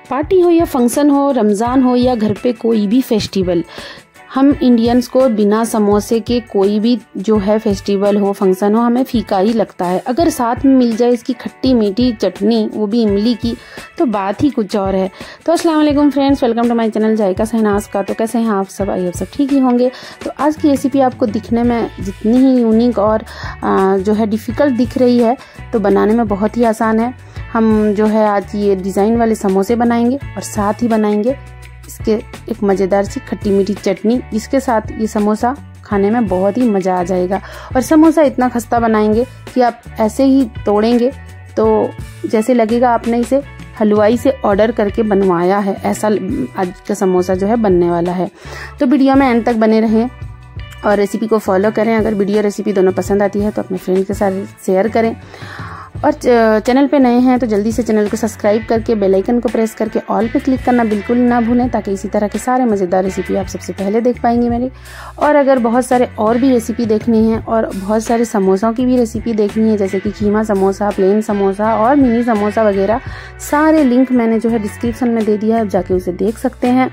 Party हो या function हो, रमज़ान हो या घर पे कोई भी फेस्टिवल, हम इंडियंस को बिना समोसे के कोई भी जो है फेस्टिवल हो, फंक्शन हो, हमें फीका ही लगता है। अगर साथ में मिल जाए इसकी खट्टी मीठी चटनी, वो भी इमली की, तो बात ही कुछ और है। तो अस्सलाम वालेकुम friends, welcome to my channel Zaika Shahnaz का। तो कैसे हैं आप सब? आई होप सब ठीक ही होंगे। तो आज की रेसिपी आपको दिखने में जितनी ही यूनिक और जो है डिफ़िकल्ट दिख रही है, तो बनाने में बहुत ही आसान है। हम जो है आज ये डिज़ाइन वाले समोसे बनाएंगे और साथ ही बनाएंगे इसके एक मज़ेदार सी खट्टी मीठी चटनी, जिसके साथ ये समोसा खाने में बहुत ही मज़ा आ जाएगा। और समोसा इतना खस्ता बनाएंगे कि आप ऐसे ही तोड़ेंगे तो जैसे लगेगा आपने इसे हलवाई से ऑर्डर करके बनवाया है, ऐसा आज का समोसा जो है बनने वाला है। तो वीडियो में एंड तक बने रहें और रेसिपी को फॉलो करें। अगर वीडियो रेसिपी दोनों पसंद आती है तो अपने फ्रेंड के साथ शेयर करें, और चैनल पे नए हैं तो जल्दी से चैनल को सब्सक्राइब करके बेल आइकन को प्रेस करके ऑल पे क्लिक करना बिल्कुल ना भूलें, ताकि इसी तरह के सारे मज़ेदार रेसिपी आप सबसे पहले देख पाएंगे मेरी। और अगर बहुत सारे और भी रेसिपी देखनी है और बहुत सारे समोसों की भी रेसिपी देखनी है, जैसे कि कीमा समोसा, प्लेन समोसा और मिनी समोसा वगैरह, सारे लिंक मैंने जो है डिस्क्रिप्शन में दे दिया है, आप जाके उसे देख सकते हैं।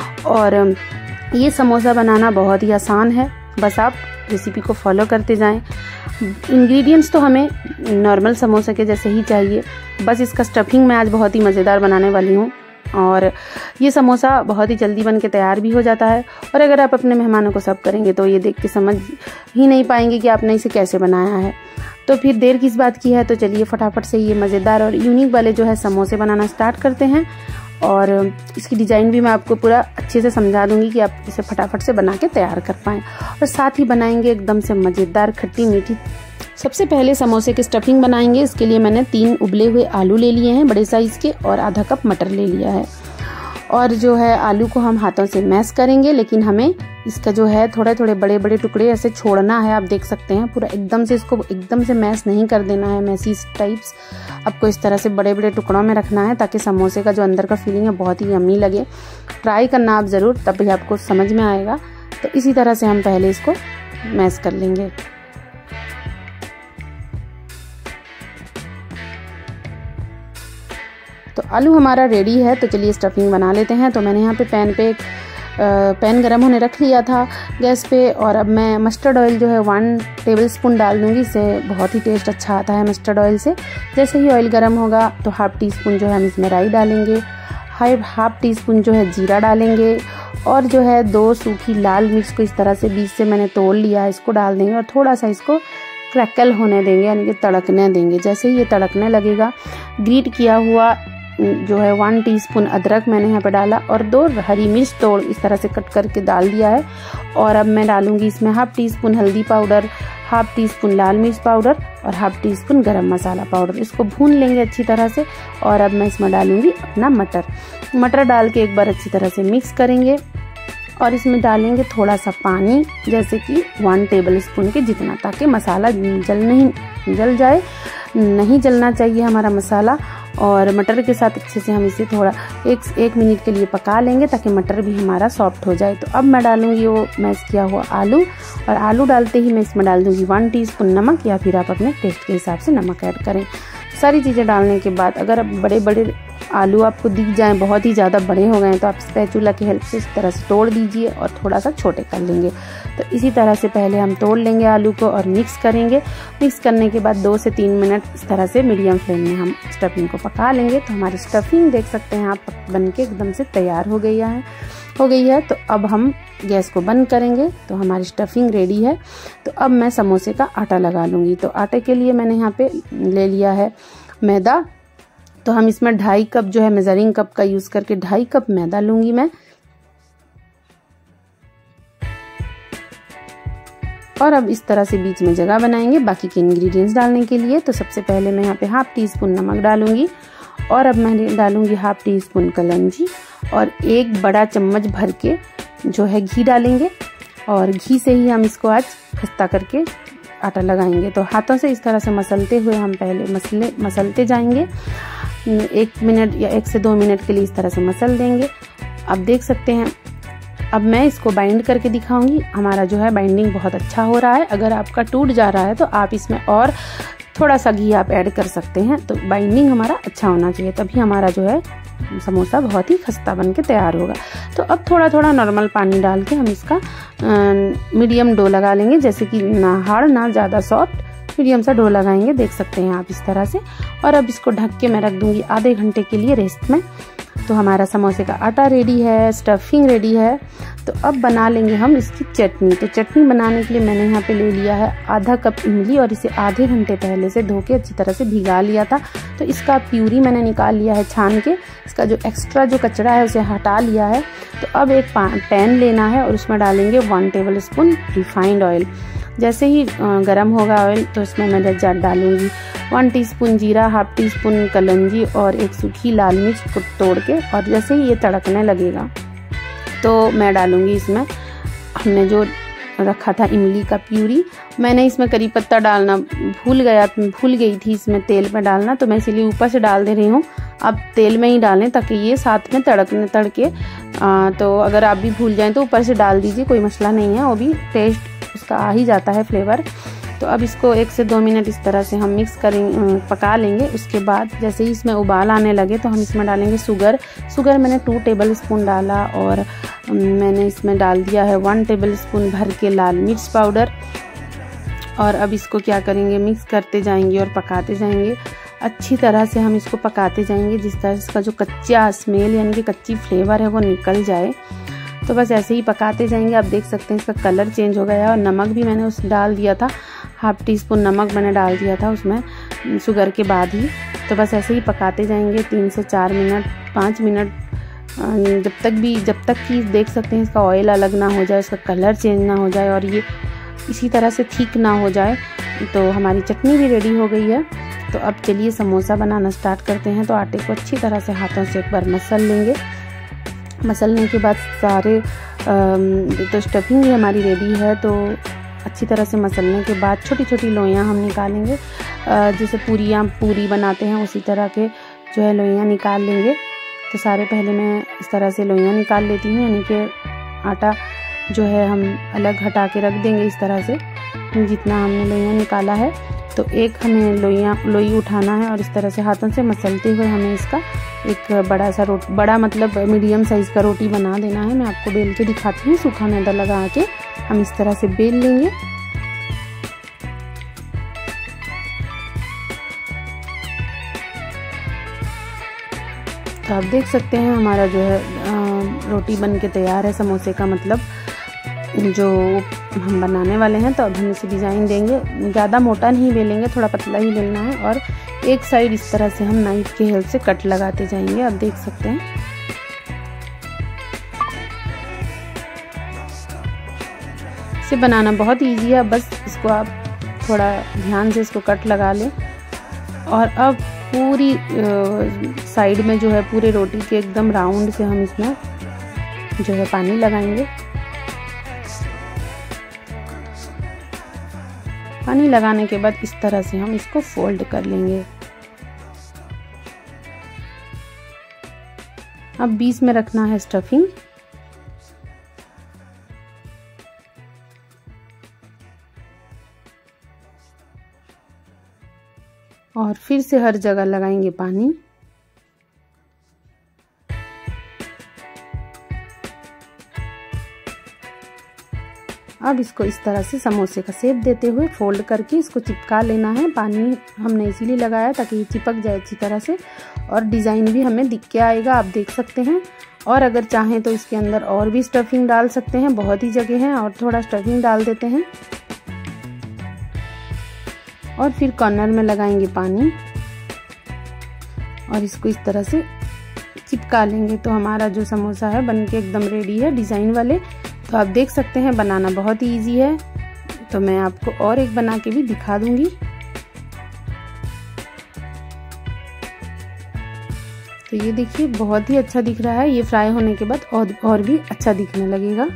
और ये समोसा बनाना बहुत ही आसान है, बस आप रेसिपी को फॉलो करते जाएं। इंग्रेडिएंट्स तो हमें नॉर्मल समोसे के जैसे ही चाहिए, बस इसका स्टफिंग मैं आज बहुत ही मज़ेदार बनाने वाली हूँ। और ये समोसा बहुत ही जल्दी बन के तैयार भी हो जाता है। और अगर आप अपने मेहमानों को सर्व करेंगे तो ये देख के समझ ही नहीं पाएंगे कि आपने इसे कैसे बनाया है। तो फिर देर किस बात की है, तो चलिए फटाफट से ये मज़ेदार और यूनिक वाले जो है समोसे बनाना स्टार्ट करते हैं। और इसकी डिज़ाइन भी मैं आपको पूरा अच्छे से समझा दूंगी कि आप इसे फटाफट से बना के तैयार कर पाएँ। और साथ ही बनाएंगे एकदम से मज़ेदार खट्टी मीठी। सबसे पहले समोसे की स्टफिंग बनाएंगे। इसके लिए मैंने 3 उबले हुए आलू ले लिए हैं बड़े साइज़ के, और आधा कप मटर ले लिया है। और जो है आलू को हम हाथों से मैश करेंगे, लेकिन हमें इसका जो है थोड़े थोड़े बड़े बड़े टुकड़े ऐसे छोड़ना है। आप देख सकते हैं पूरा एकदम से इसको एकदम से मैश नहीं कर देना है, मैसी टाइप्स आपको इस तरह से बड़े बड़े टुकड़ों में रखना है, ताकि समोसे का जो अंदर का फीलिंग है बहुत ही यम्मी लगे। ट्राई करना आप ज़रूर, तभी आपको समझ में आएगा। तो इसी तरह से हम पहले इसको मैश कर लेंगे। तो आलू हमारा रेडी है, तो चलिए स्टफिंग बना लेते हैं। तो मैंने यहाँ पे पैन गरम होने रख लिया था गैस पे, और अब मैं मस्टर्ड ऑयल जो है 1 टेबलस्पून डाल दूँगी। इससे बहुत ही टेस्ट अच्छा आता है मस्टर्ड ऑयल से। जैसे ही ऑयल गरम होगा तो ½ टीस्पून जो है हम इसमें राई डालेंगे, ½ टीस्पून जो है जीरा डालेंगे, और जो है 2 सूखी लाल मिर्च को इस तरह से बीच से मैंने तोड़ लिया है, इसको डाल देंगे। और थोड़ा सा इसको क्रैकल होने देंगे, यानी कि तड़कने देंगे। जैसे ही ये तड़कने लगेगा, ग्रेट किया हुआ जो है 1 टीस्पून अदरक मैंने यहाँ पे डाला, और 2 हरी मिर्च तोड़ इस तरह से कट करके डाल दिया है। और अब मैं डालूंगी इसमें ½ टीस्पून हल्दी पाउडर, ½ टीस्पून लाल मिर्च पाउडर और ½ टीस्पून गरम मसाला पाउडर। इसको भून लेंगे अच्छी तरह से। और अब मैं इसमें डालूंगी अपना मटर डाल के एक बार अच्छी तरह से मिक्स करेंगे। और इसमें डालेंगे थोड़ा सा पानी, जैसे कि 1 टेबलस्पून के जितना, ताकि मसाला जल जाए। नहीं जलना चाहिए हमारा मसाला। और मटर के साथ अच्छे से हम इसे थोड़ा 1 मिनट के लिए पका लेंगे, ताकि मटर भी हमारा सॉफ्ट हो जाए। तो अब मैं डालूंगी वो मैश किया हुआ आलू, और आलू डालते ही मैं इसमें डाल दूंगी 1 टीस्पून नमक, या फिर आप अपने टेस्ट के हिसाब से नमक ऐड करें। सारी चीज़ें डालने के बाद अगर अब बड़े बड़े आलू आपको दिख जाएं, बहुत ही ज़्यादा बड़े हो गए, तो आप स्पैचुला की हेल्प से इस तरह से तोड़ दीजिए और थोड़ा सा छोटे कर लेंगे। तो इसी तरह से पहले हम तोड़ लेंगे आलू को और मिक्स करेंगे। मिक्स करने के बाद 2 से 3 मिनट इस तरह से मीडियम फ्लेम में हम स्टफिंग को पका लेंगे। तो हमारी स्टफिंग देख सकते हैं आप बन के एकदम से तैयार हो गई है। तो अब हम गैस को बंद करेंगे। तो हमारी स्टफिंग रेडी है। तो अब मैं समोसे का आटा लगा लूँगी। तो आटे के लिए मैंने यहाँ पे ले लिया है मैदा। तो हम इसमें 2.5 कप जो है मेजरिंग कप का यूज़ करके 2.5 कप मैदा लूँगी मैं। और अब इस तरह से बीच में जगह बनाएंगे बाकी के इंग्रेडिएंट्स डालने के लिए। तो सबसे पहले मैं यहाँ पे ½ टीस्पून नमक डालूंगी, और अब मैं डालूंगी ½ टीस्पून कलौंजी, और 1 बड़ा चम्मच भर के जो है घी डालेंगे। और घी से ही हम इसको आज खस्ता करके आटा लगाएंगे। तो हाथों से इस तरह से मसलते हुए हम पहले मसलते जाएंगे। 1 मिनट या 1 से 2 मिनट के लिए इस तरह से मसल देंगे। अब देख सकते हैं, अब मैं इसको बाइंड करके दिखाऊंगी। हमारा जो है बाइंडिंग बहुत अच्छा हो रहा है। अगर आपका टूट जा रहा है तो आप इसमें और थोड़ा सा घी आप ऐड कर सकते हैं। तो बाइंडिंग हमारा अच्छा होना चाहिए, तभी हमारा जो है समोसा बहुत ही खस्ता बन के तैयार होगा। तो अब थोड़ा थोड़ा नॉर्मल पानी डाल के हम इसका मीडियम डो लगा लेंगे, जैसे कि ना हार्ड ना ज़्यादा सॉफ्ट, मीडियम सा डो लगाएंगे, देख सकते हैं आप इस तरह से। और अब इसको ढक के मैं रख दूंगी आधे घंटे के लिए रेस्ट में। तो हमारा समोसे का आटा रेडी है, स्टफिंग रेडी है। तो अब बना लेंगे हम इसकी चटनी। तो चटनी बनाने के लिए मैंने यहाँ पे ले लिया है आधा कप इमली और इसे आधे घंटे पहले से धो के अच्छी तरह से भिगा लिया था। तो इसका प्यूरी मैंने निकाल लिया है छान के, इसका जो एक्स्ट्रा जो कचरा है उसे हटा लिया है। तो अब एक पैन लेना है और उसमें डालेंगे 1 टेबल स्पून रिफाइंड ऑयल। जैसे ही गरम होगा ऑयल तो इसमें मैं डालूंगी 1 टीस्पून जीरा, हाफ टी स्पून कलौंजी और एक सूखी लाल मिर्च को तोड़ के। और जैसे ही ये तड़कने लगेगा तो मैं डालूंगी इसमें हमने जो रखा था इमली का प्यूरी। मैंने इसमें करी पत्ता डालना भूल गई थी इसमें तेल में डालना, तो मैं इसीलिए ऊपर से डाल दे रही हूँ। आप तेल में ही डालें ताकि ये साथ में तड़के। तो अगर आप भी भूल जाएं तो ऊपर से डाल दीजिए, कोई मसला नहीं है, वो भी टेस्ट उसका आ ही जाता है, फ्लेवर। तो अब इसको 1 से 2 मिनट इस तरह से हम मिक्स पका लेंगे। उसके बाद जैसे ही इसमें उबाल आने लगे तो हम इसमें डालेंगे शुगर मैंने 2 टेबल स्पून डाला और मैंने इसमें डाल दिया है 1 टेबल स्पून भर के लाल मिर्च पाउडर। और अब इसको क्या करेंगे, मिक्स करते जाएंगे और पकाते जाएंगे। अच्छी तरह से हम इसको पकाते जाएंगे जिस तरह इसका जो कच्चा स्मेल यानी कि कच्ची फ्लेवर है वो निकल जाए। तो बस ऐसे ही पकाते जाएंगे। आप देख सकते हैं इसका कलर चेंज हो गया है। और नमक भी मैंने डाल दिया था, हाफ टी स्पून नमक मैंने डाल दिया था उसमें शुगर के बाद ही। तो बस ऐसे ही पकाते जाएंगे 3 से 4 मिनट 5 मिनट, जब तक कि देख सकते हैं इसका ऑयल अलग ना हो जाए, इसका कलर चेंज ना हो जाए और ये इसी तरह से ठीक ना हो जाए। तो हमारी चटनी भी रेडी हो गई है। तो अब चलिए समोसा बनाना स्टार्ट करते हैं। तो आटे को अच्छी तरह से हाथों से एक बार मसल लेंगे। मसलने के बाद सारे तो स्टफिंग भी हमारी रेडी है। तो अच्छी तरह से मसलने के बाद छोटी छोटी लोइयाँ हम निकालेंगे, जैसे पूरी बनाते हैं उसी तरह के जो है लोइयाँ निकाल लेंगे। तो सारे पहले मैं इस तरह से लोइयाँ निकाल लेती हूँ, यानी कि आटा जो है हम अलग हटा के रख देंगे इस तरह से जितना हमने लोइयाँ निकाला है। तो एक हमें लोई उठाना है और इस तरह से हाथों से मसलते हुए हमें इसका एक बड़ा मतलब मीडियम साइज़ का रोटी बना देना है। मैं आपको बेल के दिखाती हूँ। सूखा मैदा लगा के हम इस तरह से बेल लेंगे। तो आप देख सकते हैं हमारा जो है रोटी बन के तैयार है समोसे का, मतलब जो हम बनाने वाले हैं। तो अब हम इसे डिज़ाइन देंगे, ज़्यादा मोटा नहीं बेलेंगे, थोड़ा पतला ही बेलना है। और एक साइड इस तरह से हम नाइफ के हेल्प से कट लगाते जाएंगे। आप देख सकते हैं इसे बनाना बहुत इजी है, बस इसको आप थोड़ा ध्यान से इसको कट लगा लें। और अब पूरी साइड में जो है पूरे रोटी के एकदम राउंड से हम इसमें जो है पानी लगाएंगे। पानी लगाने के बाद इस तरह से हम इसको फोल्ड कर लेंगे। अब बीच में रखना है स्टफिंग। और फिर से हर जगह लगाएंगे पानी। अब इसको इस तरह से समोसे का शेप देते हुए फोल्ड करके इसको चिपका लेना है। पानी हमने इसीलिए लगाया ताकि ये चिपक जाए अच्छी तरह से और डिज़ाइन भी हमें दिख के आएगा, आप देख सकते हैं। और अगर चाहें तो इसके अंदर और भी स्टफिंग डाल सकते हैं, बहुत ही जगह है, और थोड़ा स्टफिंग डाल देते हैं। और फिर कॉर्नर में लगाएंगे पानी और इसको इस तरह से चिपका लेंगे। तो हमारा जो समोसा है बनके एकदम रेडी है डिज़ाइन वाले। तो आप देख सकते हैं बनाना बहुत ही इजी है। तो मैं आपको और एक बना के भी दिखा दूंगी। तो ये देखिए बहुत ही अच्छा दिख रहा है। ये फ्राई होने के बाद और भी अच्छा दिखने लगेगा।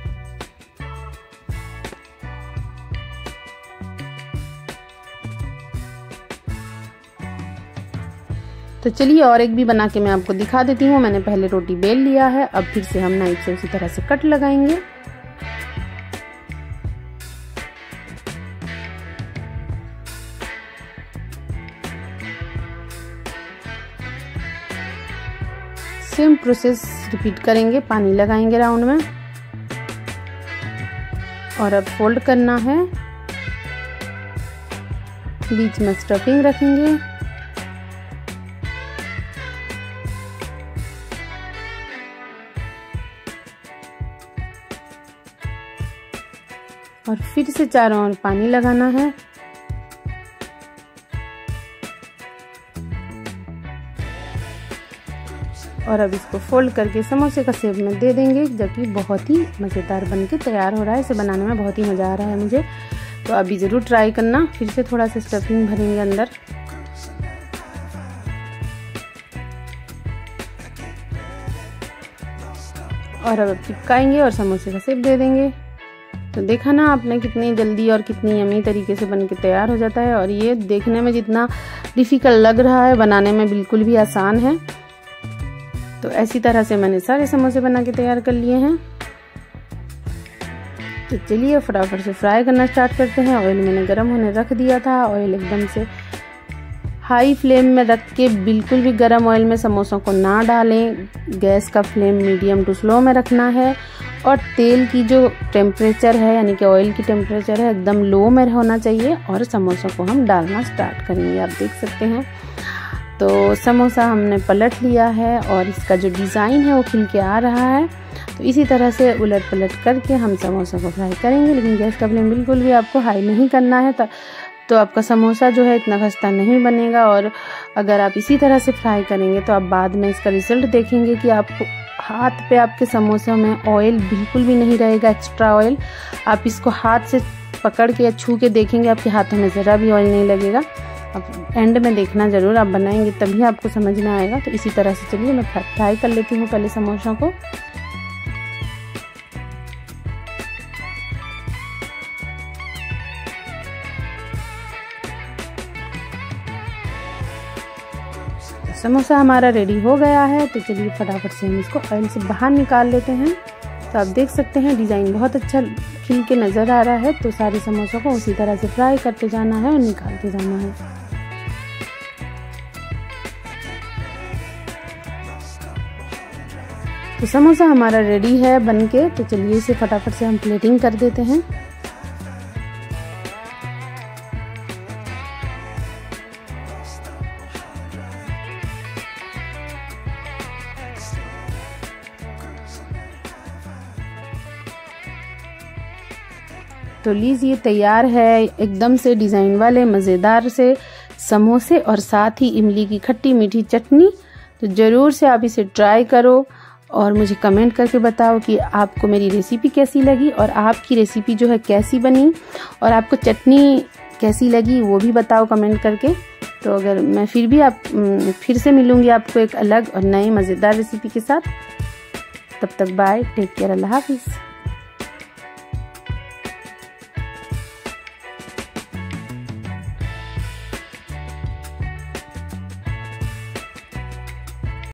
तो चलिए और एक भी बना के मैं आपको दिखा देती हूँ। मैंने पहले रोटी बेल लिया है, अब फिर से हम नाइफ से उसी तरह से कट लगाएंगे। सेम प्रोसेस रिपीट करेंगे। पानी लगाएंगे राउंड में और अब फोल्ड करना है, बीच में स्टफिंग रखेंगे और फिर से चारों ओर पानी लगाना है। और अब इसको फोल्ड करके समोसे का शेप में दे देंगे, जो कि बहुत ही मज़ेदार बनके तैयार हो रहा है। इसे बनाने में बहुत ही मज़ा आ रहा है मुझे, तो अभी ज़रूर ट्राई करना। फिर से थोड़ा सा स्टफिंग भरेंगे अंदर और अब चिपकाएंगे और समोसे का शेप दे देंगे। तो देखा ना आपने कितनी जल्दी और कितनी यमी तरीके से बनके तैयार हो जाता है। और ये देखने में जितना डिफ़िकल्ट लग रहा है, बनाने में बिल्कुल भी आसान है। तो ऐसी तरह से मैंने सारे समोसे बना के तैयार कर लिए हैं। तो चलिए फटाफट से फ्राई करना स्टार्ट करते हैं। ऑयल मैंने गरम होने रख दिया था। ऑयल एकदम से हाई फ्लेम में रख के, बिल्कुल भी गरम ऑयल में समोसों को ना डालें। गैस का फ्लेम मीडियम टू स्लो में रखना है और तेल की जो टेम्परेचर है, यानी कि ऑयल की टेम्परेचर है, एकदम लो में होना चाहिए। और समोसों को हम डालना स्टार्ट करेंगे। आप देख सकते हैं तो समोसा हमने पलट लिया है और इसका जो डिज़ाइन है वो खिल के आ रहा है। तो इसी तरह से उलट पलट करके हम समोसा को फ्राई करेंगे, लेकिन गैस का फ्लेम बिल्कुल भी आपको हाई नहीं करना है, तो आपका समोसा जो है इतना खस्ता नहीं बनेगा। और अगर आप इसी तरह से फ्राई करेंगे तो आप बाद में इसका रिजल्ट देखेंगे कि आपको हाथ पे आपके समोसों में ऑयल बिल्कुल भी नहीं रहेगा, एक्स्ट्रा ऑयल। आप इसको हाथ से पकड़ के या छू के देखेंगे, आपके हाथों में ज़रा भी ऑयल नहीं लगेगा। अब एंड में देखना ज़रूर, आप बनाएंगे तभी आपको समझ में आएगा। तो इसी तरह से चलिए मैं फ्राई कर लेती हूँ पहले समोसों को। समोसा हमारा रेडी हो गया है। तो चलिए फटाफट से हम इसको ऑयल से बाहर निकाल लेते हैं। तो आप देख सकते हैं डिज़ाइन बहुत अच्छा खिल के नज़र आ रहा है। तो सारे समोसों को उसी तरह से फ्राई करते जाना है और निकालते जाना है। तो समोसा हमारा रेडी है बनके। तो चलिए इसे फटाफट से हम प्लेटिंग कर देते हैं। तो लीजिए तैयार है एकदम से डिज़ाइन वाले मज़ेदार से समोसे और साथ ही इमली की खट्टी मीठी चटनी। तो ज़रूर से आप इसे ट्राई करो और मुझे कमेंट करके बताओ कि आपको मेरी रेसिपी कैसी लगी और आपकी रेसिपी जो है कैसी बनी और आपको चटनी कैसी लगी वो भी बताओ कमेंट करके। तो अगर मैं फिर से मिलूँगी आपको एक अलग और नए मज़ेदार रेसिपी के साथ। तब तक बाय, टेक केयर, अल्लाह हाफिज़।